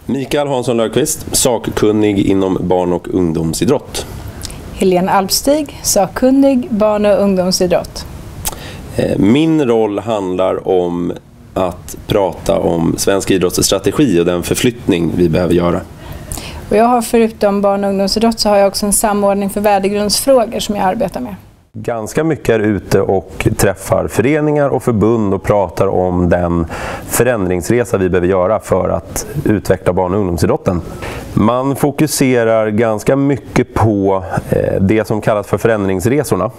Mikael Hansson Löfqvist, sakkunnig inom barn- och ungdomsidrott. Helene Alpstig, sakkunnig barn- och ungdomsidrott. Min roll handlar om att prata om svensk idrottsstrategi och den förflyttning vi behöver göra. Och jag har förutom barn- och ungdomsidrott så har jag också en samordning för värdegrundsfrågor som jag arbetar med. Ganska mycket är ute och träffar föreningar och förbund och pratar om den förändringsresa vi behöver göra för att utveckla barn- och ungdomsidrotten. Man fokuserar ganska mycket på det som kallas för förändringsresorna.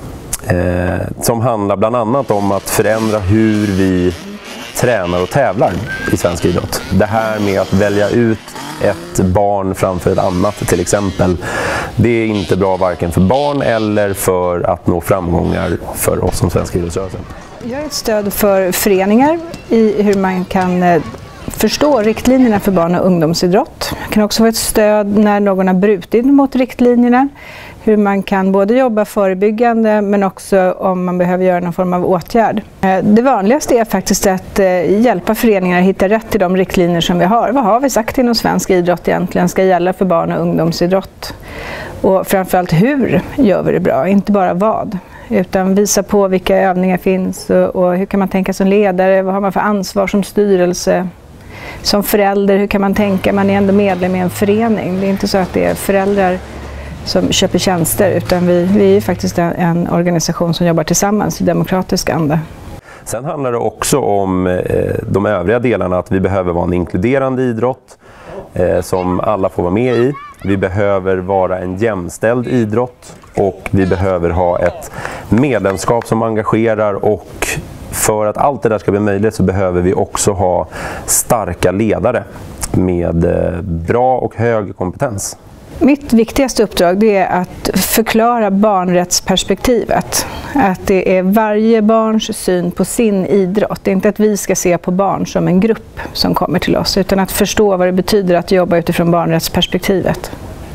Som handlar bland annat om att förändra hur vi tränar och tävlar i svensk idrott. Det här med att välja ut ett barn framför ett annat till exempel, det är inte bra varken för barn eller för att nå framgångar för oss som svenska idrottsrörelsen. Jag är ett stöd för föreningar i hur man kan förstå riktlinjerna för barn- och ungdomsidrott. Jag kan också vara ett stöd när någon har brutit mot riktlinjerna. Hur man kan både jobba förebyggande men också om man behöver göra någon form av åtgärd. Det vanligaste är faktiskt att hjälpa föreningar att hitta rätt till de riktlinjer som vi har. Vad har vi sagt inom svensk idrott egentligen ska gälla för barn- och ungdomsidrott? Och framförallt hur gör vi det bra, inte bara vad. Utan visa på vilka övningar finns och hur kan man tänka som ledare, vad har man för ansvar som styrelse. Som förälder, hur kan man tänka, man är ändå medlem i en förening. Det är inte så att det är föräldrar som köper tjänster utan vi är faktiskt en organisation som jobbar tillsammans i demokratisk anda. Sen handlar det också om de övriga delarna, att vi behöver vara en inkluderande idrott som alla får vara med i. Vi behöver vara en jämställd idrott och vi behöver ha ett medlemskap som engagerar, och för att allt det där ska bli möjligt så behöver vi också ha starka ledare med bra och hög kompetens. Mitt viktigaste uppdrag det är att förklara barnrättsperspektivet. Att det är varje barns syn på sin idrott. Det är inte att vi ska se på barn som en grupp som kommer till oss, utan att förstå vad det betyder att jobba utifrån barnrättsperspektivet.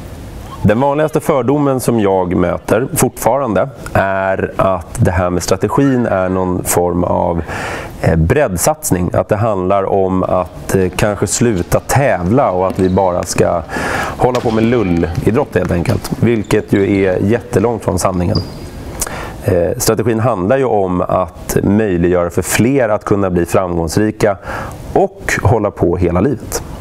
Den vanligaste fördomen som jag möter fortfarande är att det här med strategin är någon form av breddsatsning. Att det handlar om att kanske sluta tävla och att vi bara ska hålla på med lullidrott helt enkelt. Vilket ju är jättelångt från sanningen. Strategin handlar ju om att möjliggöra för fler att kunna bli framgångsrika och hålla på hela livet.